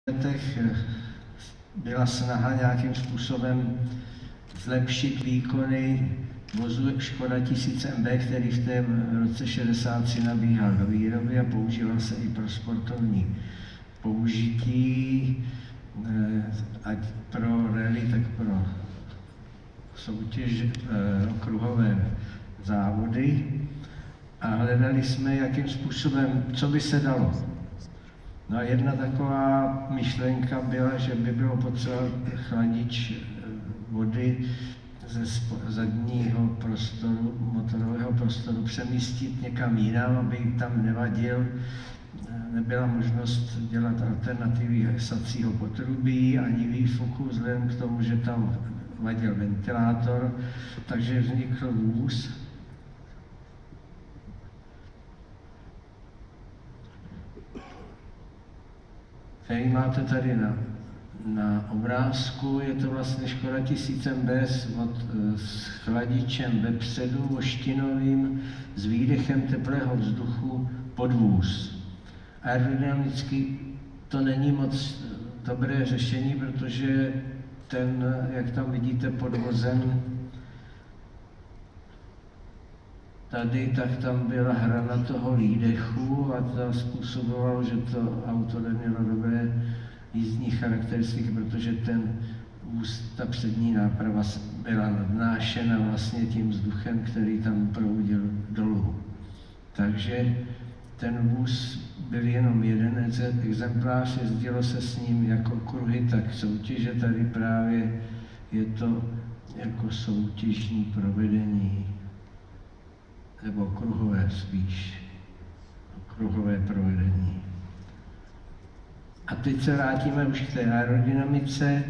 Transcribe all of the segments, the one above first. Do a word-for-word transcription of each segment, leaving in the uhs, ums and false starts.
letech byla snaha nějakým způsobem zlepšit výkony vozu Škoda tisíc M B, který v té roce šedesát tři nabíhal do výroby a používal se i pro sportovní použití, ať pro rally, tak pro soutěž, okruhové závody. A hledali jsme, jakým způsobem, co by se dalo. No a jedna taková myšlenka byla, že by bylo potřeba chladič vody ze zadního prostoru, motorového prostoru přemístit někam jinam, aby tam nevadil. Nebyla možnost dělat alternativy sacího potrubí ani výfuku, vzhledem k tomu, že tam vadil ventilátor, takže vznikl vůz. Který máte tady na, na obrázku, je to vlastně Škoda tisíc M B s, s chladičem vepředu, voštinovým, s výdechem teplého vzduchu pod vůz. Aerodynamicky to není moc dobré řešení, protože ten, jak tam vidíte pod vozem, tady, tak tam byla hrana toho výdechu a to způsobovalo, že to auto nemělo dobré jízdní charakteristiky, protože ten vůz, ta přední náprava byla nadnášena vlastně tím vzduchem, který tam proudil dolů. Takže ten vůz byl jenom jeden exemplář, jezdilo se s ním jako kruhy, tak soutěže. Tady právě je to jako soutěžní provedení, nebo kruhové spíš, kruhové provedení. A teď se vrátíme už k té aerodynamice.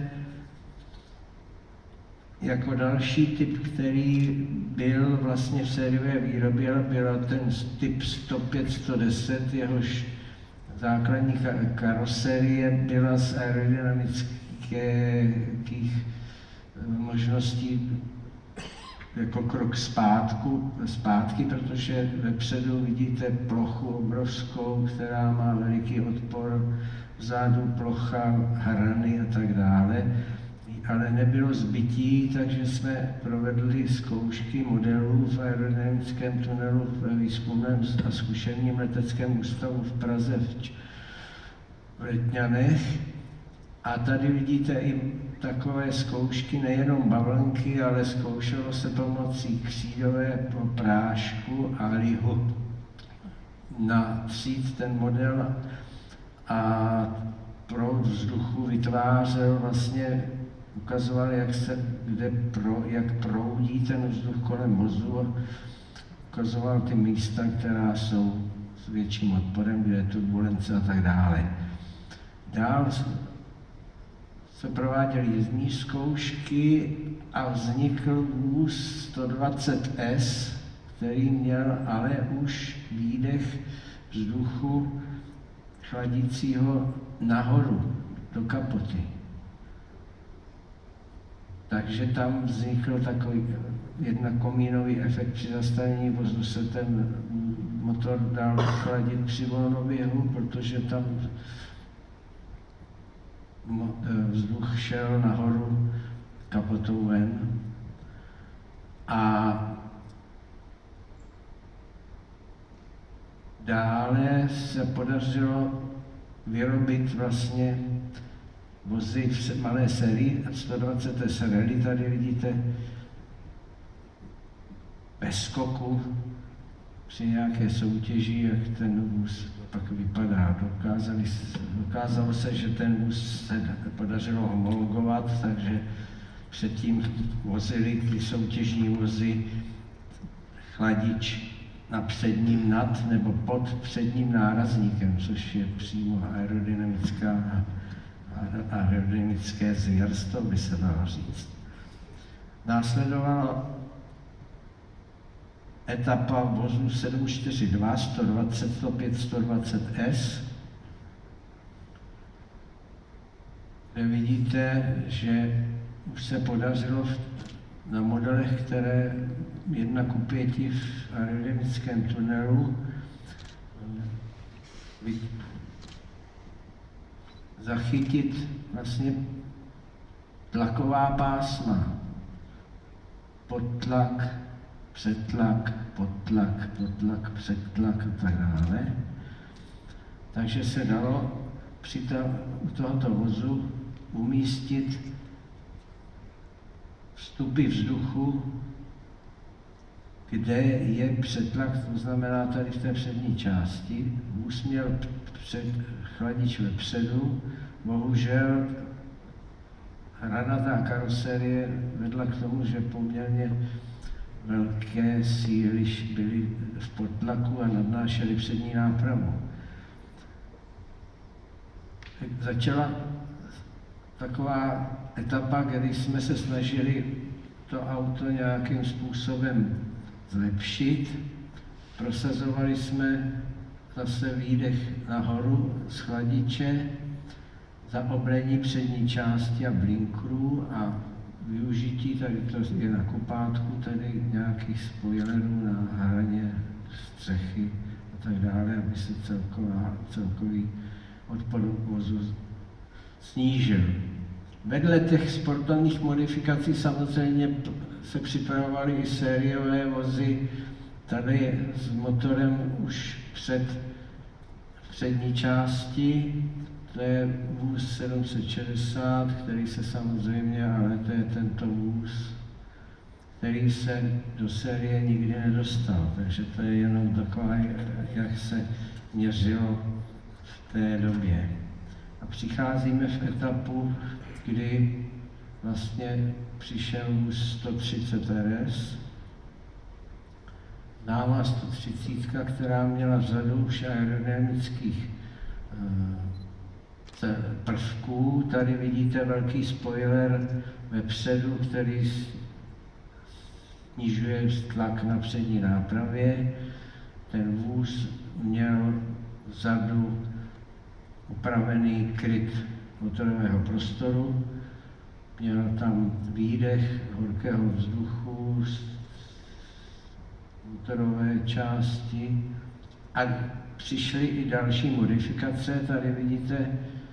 Jako další typ, který byl vlastně v sériové výrobě, byl ten typ sto pět sto deset, jehož základní karoserie byla z aerodynamických možností jako krok zpátku, zpátky, protože vepředu vidíte plochu obrovskou, která má veliký odpor, vzadu plocha, hrany a tak dále. Ale nebylo zbytí, takže jsme provedli zkoušky modelů v aerodynamickém tunelu v výzkumném a zkušebním leteckém ústavu v Praze v Letňanech. A tady vidíte i takové zkoušky, nejenom bavlnky, ale zkoušelo se pomocí křídového prášku a lihu natřít ten model a proud vzduchu vytvářel vlastně, ukazoval, jak se, kde pro, jak proudí ten vzduch kolem vozu, ukazoval ty místa, která jsou s větším odporem, kde je turbulence a tak dále. Dál se prováděly jízdní zkoušky a vznikl vůz sto dvacet S, který měl ale už výdech vzduchu chladícího nahoru do kapoty. Takže tam vznikl takový jednak komínový efekt při zastavení vozu, se ten motor dal chladit při volnoběhu, protože tam vzduch šel nahoru kapotou ven. A dále se podařilo vyrobit vlastně vozy v malé sérii sto dvacet S rally. Tady vidíte bez skoku při nějaké soutěži, jak ten vůz pak vypadá. Dokázali, dokázalo se, že ten vůz se podařilo homologovat, takže předtím vozili ty soutěžní vozy chladič na předním nad nebo pod předním nárazníkem, což je přímo aerodynamická aerodynamické zvěrstvo, by se dalo říct. Následovala etapa vozu sedm čtyři dva, sto dvacet, sto pět, sto dvacet S, kde vidíte, že už se podařilo na modelech, které jedna ku pěti v aerodynamickém tunelu zachytit vlastně tlaková pásma. Podtlak, přetlak, podtlak, podtlak, přetlak a tak dále. Takže se dalo při ta, u tohoto vozu umístit vstupy vzduchu, kde je přetlak, to znamená tady v té přední části. Vůz měl před, chladič vepředu, bohužel hranatá karoserie vedla k tomu, že poměrně velké síly byly v podtlaku a nadnášely přední nápravu. Začala taková etapa, kdy jsme se snažili to auto nějakým způsobem zlepšit. Prosazovali jsme zase výdech nahoru z chladiče, zaoblení přední části a blinkrů a využití, tady to je na kupátku, tady nějakých spoilerů na hraně střechy a tak dále, aby se celková, celkový odpor vozu snížil. Vedle těch sportovních modifikací samozřejmě se připravovaly i sériové vozy, tady s motorem už před přední části, to je vůz sedm set šedesát, který se samozřejmě, ale to je tento vůz, který se do série nikdy nedostal, takže to je jenom taková, jak se měřilo v té době. A přicházíme v etapu, kdy vlastně přišel vůz sto třicet R S, známá sto třicet, která měla řadu už aerodynamických prvků. Tady vidíte velký spoiler vepředu, který snižuje tlak na přední nápravě. Ten vůz měl vzadu upravený kryt motorového prostoru, měl tam výdech horkého vzduchu z motorové části a přišly i další modifikace. Tady vidíte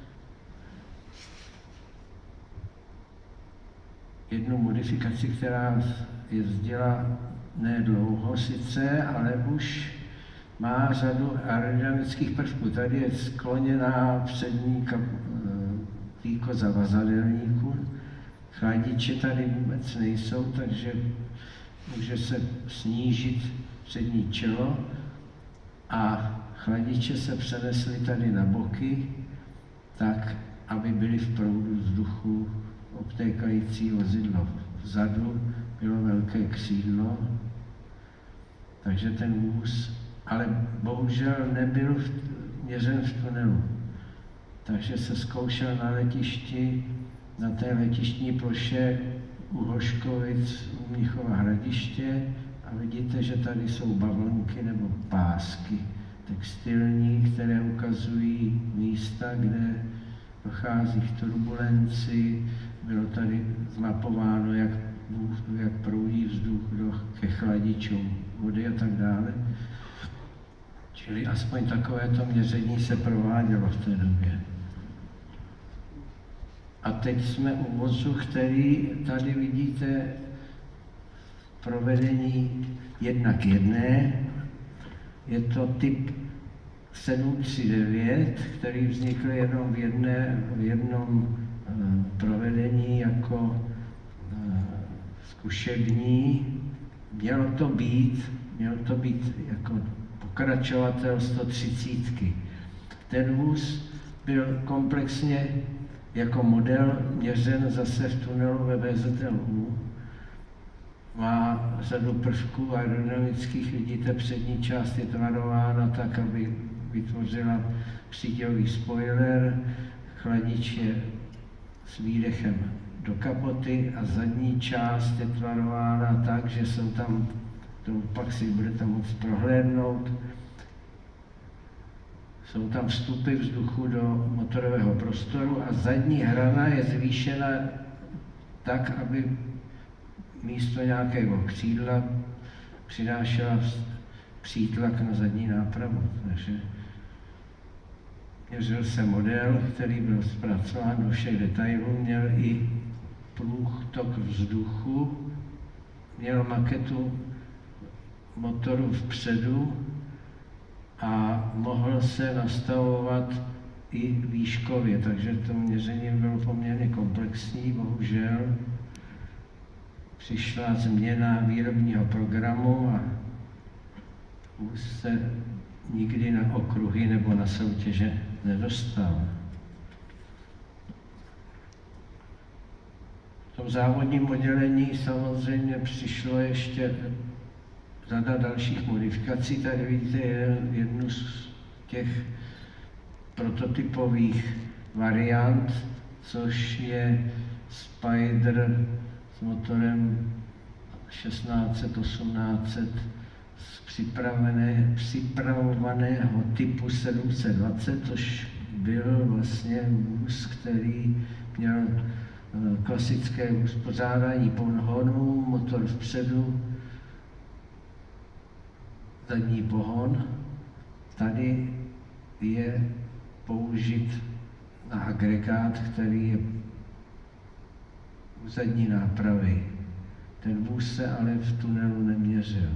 jednu modifikaci, která jezdila nedlouho sice, ale už má řadu aerodynamických prvků. Tady je skloněná přední víko zavazadelníku. Chladiče tady vůbec nejsou, takže může se snížit přední čelo a chladiče se přenesly tady na boky, tak, aby byly v proudu vzduchu obtékající vozidlo. Vzadu bylo velké křídlo, takže ten vůz, ale bohužel nebyl měřen v tunelu. Takže se zkoušel na letišti, na té letištní ploše u Hoškovic, u Mnichova Hradiště a vidíte, že tady jsou bavlnky nebo pásky textilní, které ukazují místa, kde dochází k turbulenci. Bylo tady zmapováno, jak, jak proudí vzduch do, ke chladičům vody a tak dále. Čili aspoň takovéto měření se provádělo v té době. A teď jsme u vozu, který tady vidíte provedení jedna k jedné. Je to typ sedm tři devět, který vznikl jenom v, jedné, v jednom uh, provedení jako uh, zkušební. Mělo to být, mělo to být jako pokračovatel sto třicet. Ten vůz byl komplexně jako model měřen zase v tunelu ve V Z L U. Má řadu prvků aerodynamických, vidíte, přední část je tvarována tak, aby vytvořila přídělový spoiler, chladič je s výdechem do kapoty a zadní část je tvarována tak, že jsou tam, to pak si budete moct prohlédnout, jsou tam vstupy vzduchu do motorového prostoru a zadní hrana je zvýšena tak, aby místo nějakého křídla přinášela přítlak na zadní nápravu. Takže Měřil se model, který byl zpracován do všech detailů, měl i průtok vzduchu, měl maketu motoru vpředu a mohl se nastavovat i výškově, takže to měření bylo poměrně komplexní. Bohužel přišla změna výrobního programu a už se nikdy na okruhy nebo na soutěže nedostal. V tom závodním oddělení samozřejmě přišlo ještě řada dalších modifikací. Tady vidíte jednu z těch prototypových variant, což je Spider s motorem šestnáct set osmnáct set z připravené, připravovaného typu sedm set dvacet, což byl vlastně vůz, který měl klasické uspořádání pohonu, motor vpředu, zadní pohon. Tady je použit na agregát, který je u zadní nápravy. Ten vůz se ale v tunelu neměřil.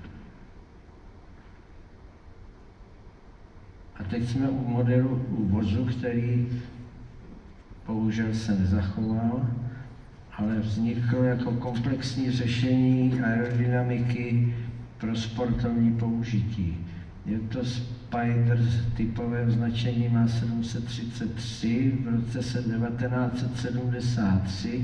A teď jsme u modelu, u vozu, který bohužel se nezachoval, ale vznikl jako komplexní řešení aerodynamiky pro sportovní použití. Je to Spider, typové označení má sedm set třicet tři v roce devatenáct set sedmdesát tři.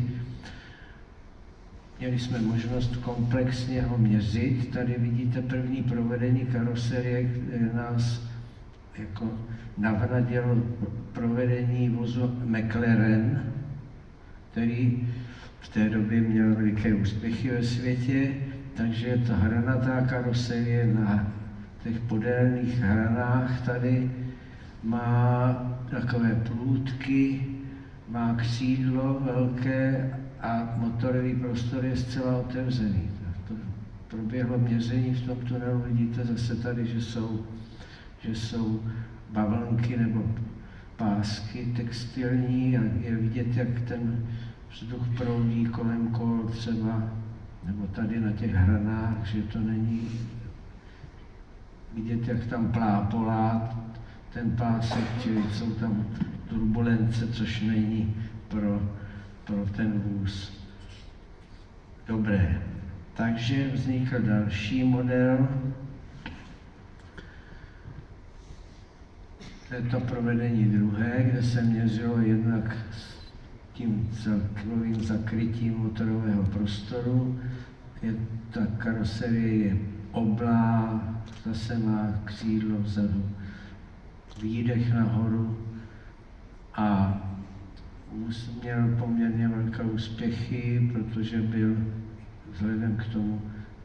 Měli jsme možnost komplexně ho měřit. Tady vidíte první provedení karoserie, které nás jako navnadilo provedení vozu McLaren, který v té době měl veliké úspěchy ve světě, takže je to hranatá karoserie na těch podélných hranách. Tady má takové plůtky, má křídlo velké a motorový prostor je zcela otevřený. To proběhlo měření v tom tunelu, vidíte zase tady, že jsou, že jsou bavlnky nebo pásky textilní a je vidět, jak ten vzduch proudí kolem kol třeba, nebo tady na těch hranách, že to není vidět, jak tam plápolá ten pásek, čili jsou tam turbulence, což není pro, pro ten vůz dobré. Takže vznikl další model. To je to provedení druhé, kde se měřilo jednak s tím celkovým zakrytím motorového prostoru. Je, ta karoserie je oblá, zase má křídlo vzadu, výdech nahoru a vůz měl poměrně velké úspěchy, protože byl vzhledem k tomu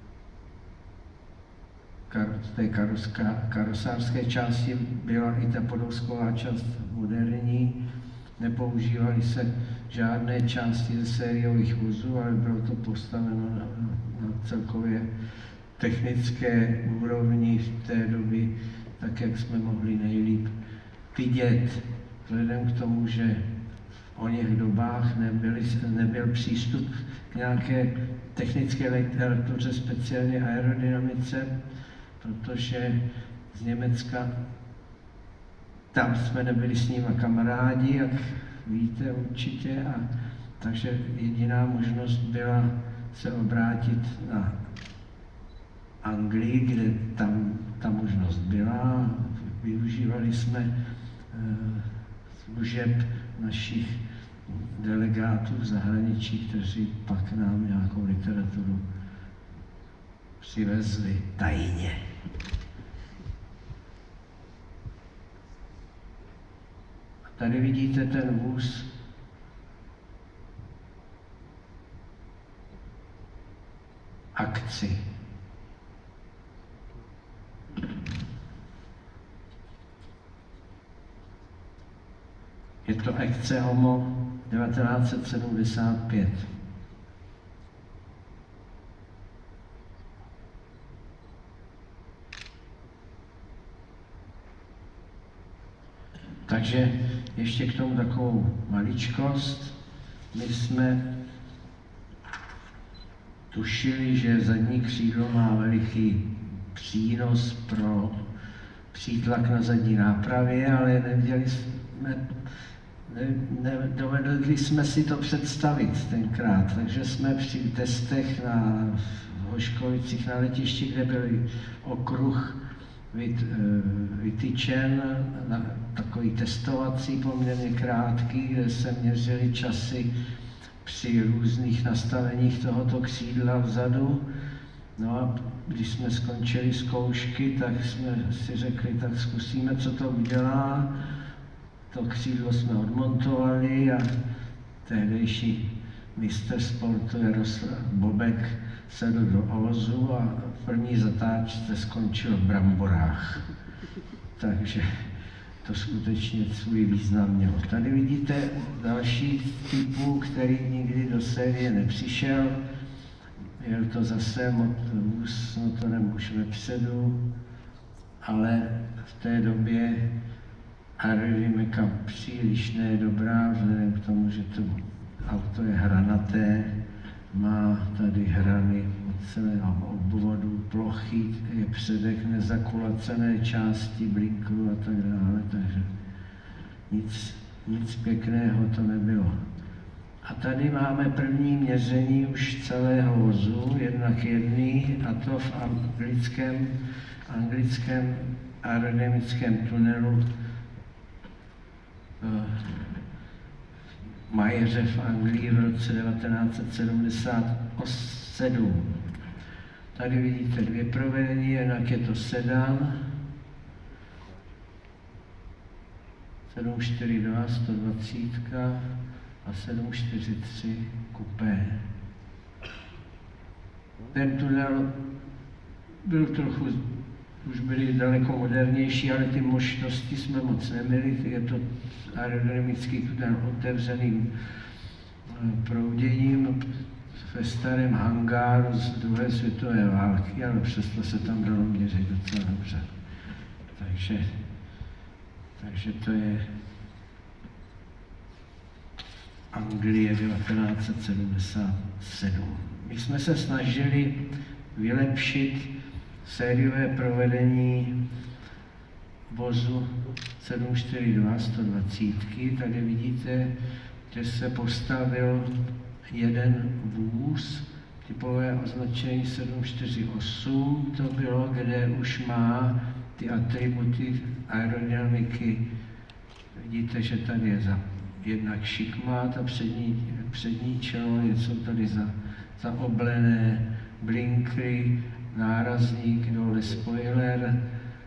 z té karoska, karosářské části byla i ta podvozková část moderní. Nepoužívaly se žádné části ze sériových vozů, ale bylo to postaveno na, na celkově technické úrovni v té doby, tak jak jsme mohli nejlíp vidět. Vzhledem k tomu, že v oněch dobách nebyly, nebyl přístup k nějaké technické literatuře, speciálně aerodynamice, protože z Německa, tam jsme nebyli s nimi kamarádi, jak víte určitě, a takže jediná možnost byla se obrátit na Anglii, kde tam ta možnost byla. Využívali jsme e, služeb našich delegátů v zahraničí, kteří pak nám nějakou literaturu přivezli tajně. A tady vidíte ten vůz akci. Je to akce Homo devatenáct set sedmdesát pět. Takže ještě k tomu takovou maličkost. My jsme tušili, že zadní křídlo má veliký přínos pro přítlak na zadní nápravě, ale nevěděli jsme, ne, nedovedli jsme si to představit tenkrát, takže jsme při testech na Hoškovicích na letišti, kde byl okruh vytyčen, na takový testovací, poměrně krátký, kde se měřili časy při různých nastaveních tohoto křídla vzadu. No a když jsme skončili zkoušky, tak jsme si řekli, tak zkusíme, co to udělá. To křídlo jsme odmontovali a tehdejší mistr sportu Jaroslav Bobek sedl do ovozu a v první zatáčce skončil v bramborách. Takže to skutečně svůj význam mělo. Tady vidíte další typu, který nikdy do série nepřišel. Byl to zase vůz s motorem už vepředu, ale v té době aerodynamika příliš nedobrá, vzhledem k tomu, že to auto je hranaté, má tady hrany od celého obvodu, plochy, je předek nezakulacené části, blinků a tak dále, takže nic, nic pěkného to nebylo. A tady máme první měření už celého vozu, jednak jedný, a to v anglickém, anglickém aerodynamickém tunelu Majeře v Anglii v roce devatenáct set sedmdesát sedm. Tady vidíte dvě provedení, jednak je to sedan sedm čtyři dva sto dvacet a sedm čtyři tři kupé. Ten tunel byl trochu, už byly daleko modernější, ale ty možnosti jsme moc neměli. Je to aerodynamický tunel otevřeným prouděním ve starém hangáru z druhé světové války, ale přesto se tam dalo měřit docela dobře. Takže, takže to je Anglie devatenáct set sedmdesát sedm. My jsme se snažili vylepšit sériové provedení vozu sedm čtyři dva sto dvacet. Tady vidíte, že se postavil jeden vůz, typové označení sedm čtyři osm, to bylo, kde už má ty atributy aerodynamiky. Vidíte, že tady je za jednak šikma, ta přední, přední čelo, jsou tady za, zaoblené blinkry, nárazník, dole spoiler,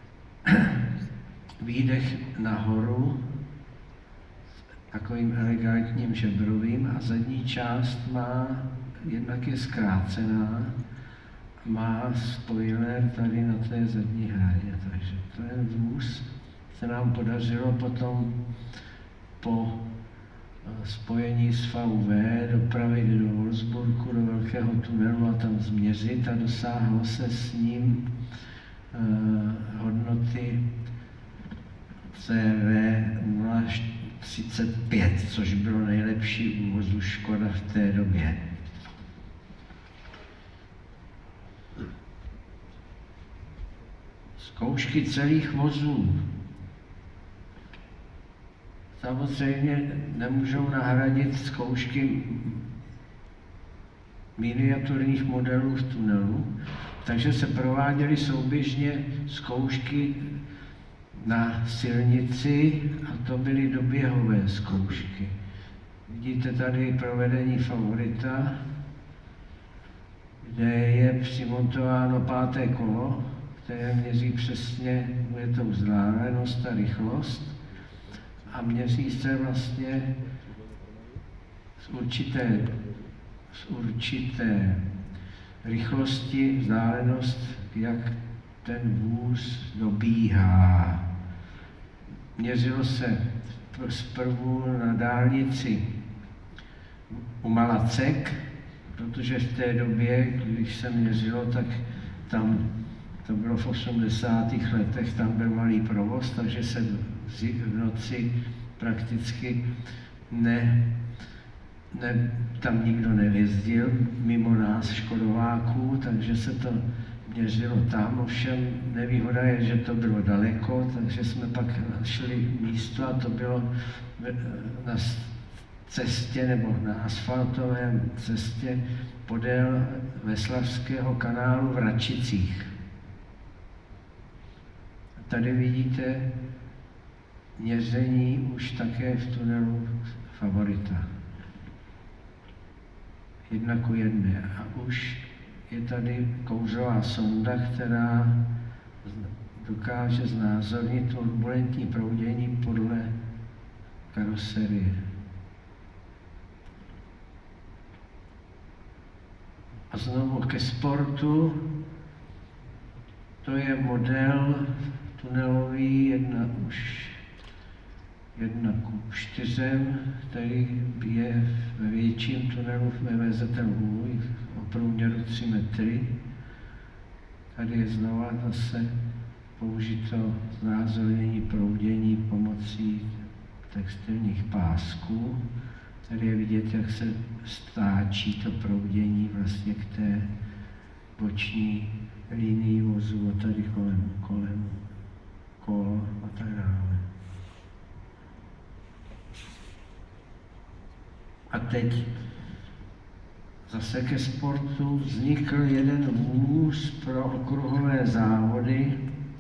výdech nahoru, takovým elegantním žebrovým, a zadní část má, jednak je zkrácená, má spoiler tady na té zadní hraně, takže ten vůz se nám podařilo potom po spojení s V V dopravit do Wolfsburgu, do velkého tunelu a tam změřit, a dosáhlo se s ním uh, hodnoty C V nula třicet pět, což bylo nejlepší u vozu Škoda v té době. Zkoušky celých vozů samozřejmě nemůžou nahradit zkoušky miniaturních modelů v tunelu, takže se prováděly souběžně zkoušky na silnici, a to byly doběhové zkoušky. Vidíte tady provedení Favorita, kde je přimontováno páté kolo, které měří přesně, je to vzdálenost a rychlost, a měří se vlastně z určité, z určité rychlosti, vzdálenost, jak ten vůz dobíhá. Měřilo se zprvu na dálnici u Malacek, protože v té době, když se měřilo, tak tam to bylo v osmdesátých letech, tam byl malý provoz, takže se v noci prakticky ne, ne, tam nikdo nejezdil mimo nás škodováků, takže se to měřilo tam. Ovšem nevýhoda je, že to bylo daleko, takže jsme pak šli místo a to bylo na cestě nebo na asfaltovém cestě podél Veslavského kanálu v Račicích. Tady vidíte měření už také v tunelu Favorita. Jedna ku jedné. A už je tady kouřová sonda, která dokáže znázornit turbulentní proudění podle karoserie. A znovu ke sportu. To je model tunelový jedna už jedna ku čtyřem, který je ve větším tunelu ve V Z L U o průměru tři metry. Tady je znova zase použito znázornění proudění pomocí textilních pásků. Tady je vidět, jak se stáčí to proudění vlastně k té boční linii vozu a tady kolem, kolem kol a tak dále. A teď zase ke sportu vznikl jeden vůz pro okruhové závody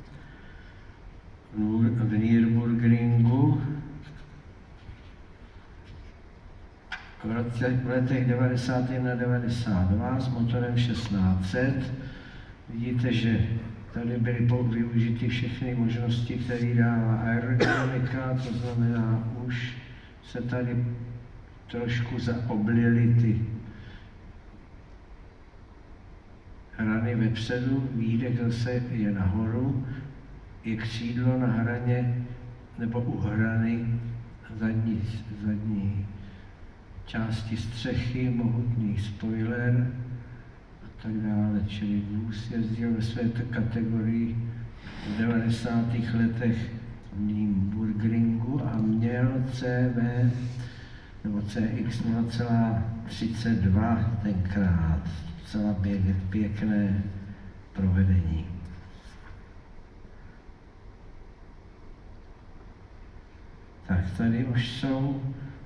v Nürburgringu v letech devadesát jedna devadesát dva s motorem šestnáct set. Vidíte, že tady byly využity všechny možnosti, které dává aerodynamika, to znamená, už se tady trošku zaoblily ty hrany vepředu, výdech zase je nahoru, je křídlo na hraně nebo u hrany zadní, zadní části střechy, mohutný spoiler a tak dále. Čili vůz jezdil ve své kategorii v devadesátých letech v Nürburgringu a měl C V nebo C X nula celá třicet dva tenkrát. Celá pěkné provedení. Tak tady už jsou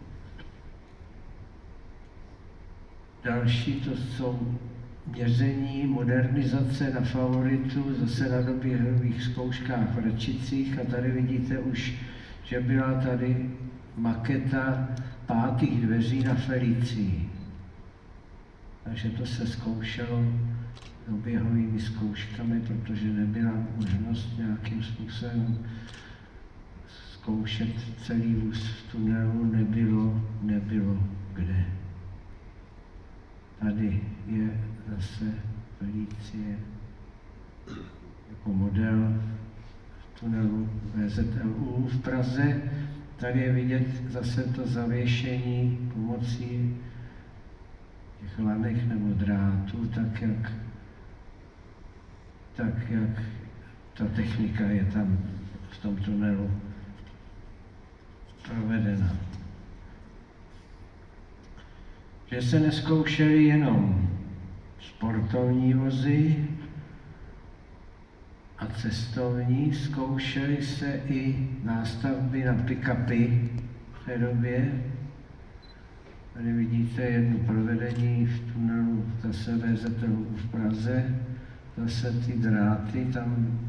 další, to jsou měření, modernizace na Favoritu, zase na doběhových zkouškách v Račicích a tady vidíte už, že byla tady maketa pátých dveří na Felicii. Takže to se zkoušelo doběhovými zkouškami, protože nebyla možnost nějakým způsobem zkoušet celý vůz v tunelu, nebylo, nebylo kde. Tady je zase Felicie jako model v tunelu V Z L U v Praze. Tady je vidět zase to zavěšení pomocí těch lanek nebo drátů, tak jak, tak jak ta technika je tam v tom tunelu provedena. Že se neskoušely jenom sportovní vozy a cestovní, zkoušely se i nástavby na pick-upy v té době. Tady vidíte jedno provedení v tunelu zase V Z L U v Praze, zase ty dráty tam.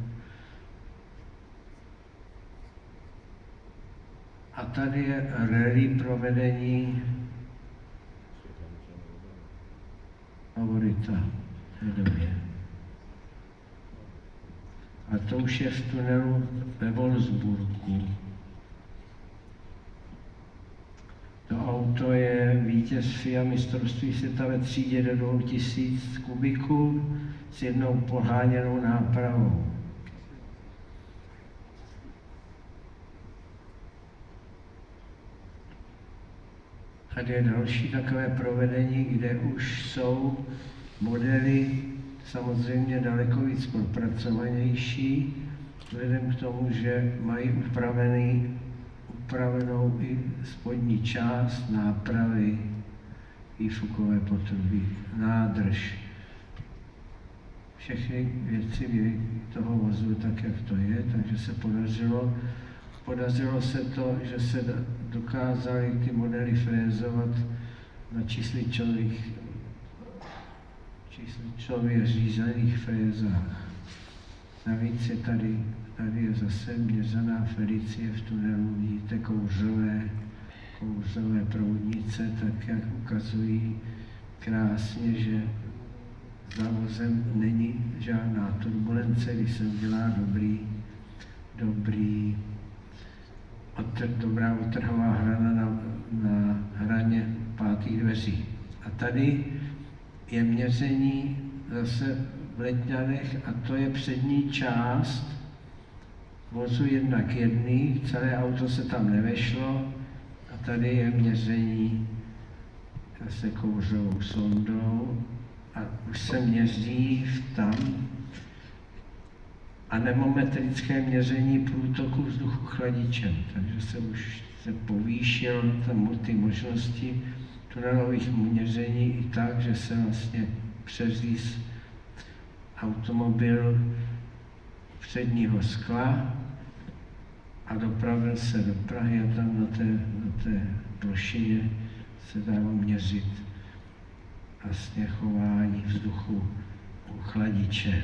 A tady je rally provedení Favorita v té době. A to už je v tunelu ve Wolfsburgu. To auto je vítěz F I A mistrovství světa ve třídě do dvou tisíc kubiků s jednou poháněnou nápravou. Tady je další takové provedení, kde už jsou modely samozřejmě daleko víc propracovanější vzhledem k tomu, že mají upravený, upravenou i spodní část nápravy, výfukové potrubí, nádrž. Všechny věci byly toho vozu tak, jak to je, takže se podařilo, podařilo se to, že se dokázaly ty modely frézovat na čísličových, čísličově řízených frézách. Navíc je tady, tady je zase měřená Felicie v tunelu, vidíte kouřové, kouřové proudnice, tak jak ukazují krásně, že za vozem není žádná turbulence, když se udělá dobrý, dobrý, otr, dobrá otrhová hrana na, na hraně pátých dveří. A tady je měření zase v Letňanech a to je přední část vozu jedna k jedný, celé auto se tam nevešlo a tady je měření zase kouřovou sondou a už se měří tam anemometrické měření průtoku vzduchu chladičem, takže se už se povýšil tam ty možnosti tunelových měření i tak, že se vlastně přeříz automobil předního skla a dopravil se do Prahy a tam na té, na té plošině se dalo měřit vlastně chování vzduchu u chladiče.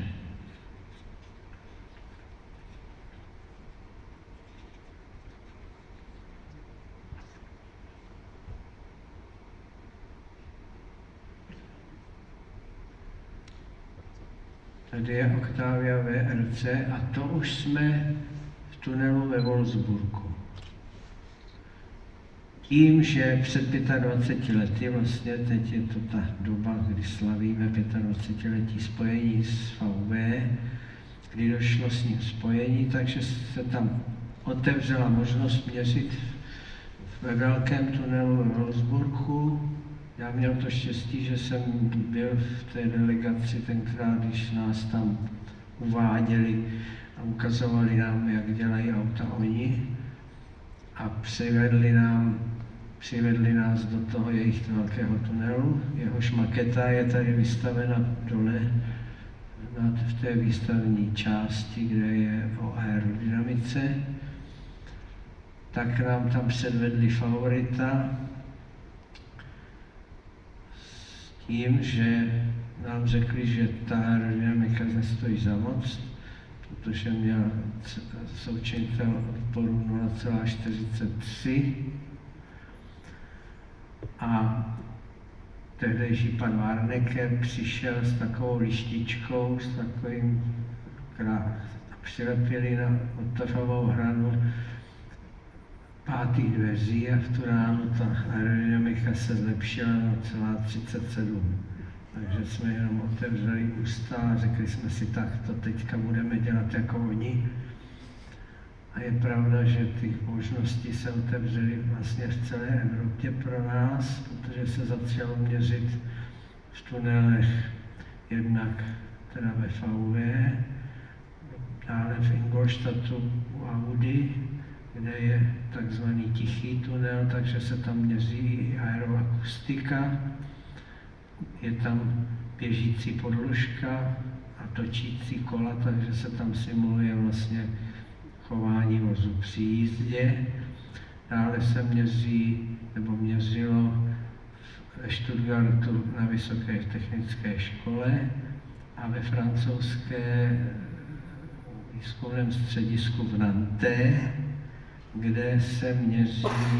Tady je Octavia V R C a to už jsme v tunelu ve Wolfsburgu. Tím, že před dvaceti pěti lety, vlastně teď je to ta doba, kdy slavíme dvacetiletí spojení s V W, kdy došlo s ním spojení, takže se tam otevřela možnost měřit ve velkém tunelu ve Wolfsburgu. Já měl to štěstí, že jsem byl v té delegaci tenkrát, když nás tam uváděli a ukazovali nám, jak dělají auta oni a přivedli, nám, přivedli nás do toho jejich velkého tunelu. Jehož maketa je tady vystavena dole v té výstavní části, kde je o aerodynamice. Tak nám tam předvedli Favorita, tím, že nám řekli, že ta aerodynamika nestojí za moc, protože měl součinitel odporu nula celá čtyřicet tři a tehdejší pan Warnecke přišel s takovou lištičkou, s takovým krás a přilepili na odtahovou hranu pátých dveří a v tu ránu ta aerodynamika se zlepšila na celá třicet sedm. Takže jsme jenom otevřeli ústa a řekli jsme si, tak to teďka budeme dělat jako oni. A je pravda, že ty možnosti se otevřely vlastně v celé Evropě pro nás, protože se začalo měřit v tunelech jednak teda ve V W, dále v Ingolstadtu u Audi, kde je takzvaný tichý tunel, takže se tam měří i aeroakustika. Je tam běžící podložka a točící kola, takže se tam simuluje vlastně chování vozu při jízdě. Dále se měří, nebo měřilo ve Stuttgartu na Vysoké technické škole a ve francouzské výzkumném středisku v Nantes, kde se měří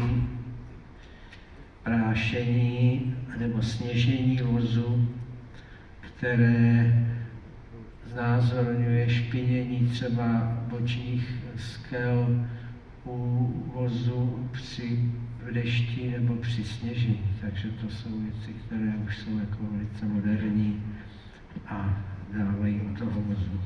prášení nebo sněžení vozu, které znázorňuje špinění třeba bočních skel u vozu při dešti nebo při sněžení. Takže to jsou věci, které už jsou jako velice moderní a dávají u toho vozu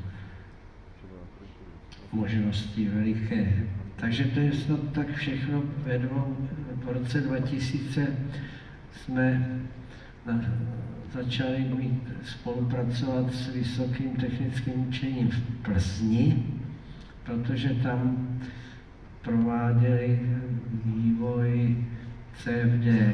možnosti veliké. Takže to je snad tak všechno ve dvou. V roce dva tisíce jsme na, začali mít, spolupracovat s Vysokým technickým učením v Plzni protože tam prováděli vývoj C F D,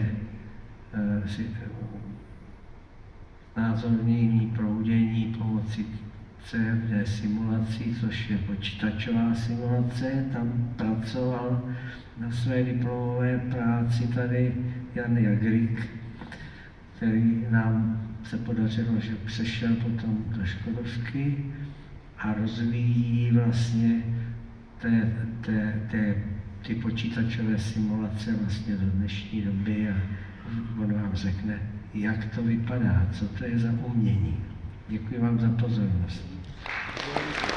znázornění proudění pomocí C F D simulací, což je počítačová simulace. Tam pracoval na své diplomové práci tady Jan Jagrik, který nám se podařilo, že přešel potom do Škodovky a rozvíjí vlastně té, té, té, ty počítačové simulace vlastně do dnešní doby a on vám řekne, jak to vypadá, co to je za umění. Děkuji vám za pozornost.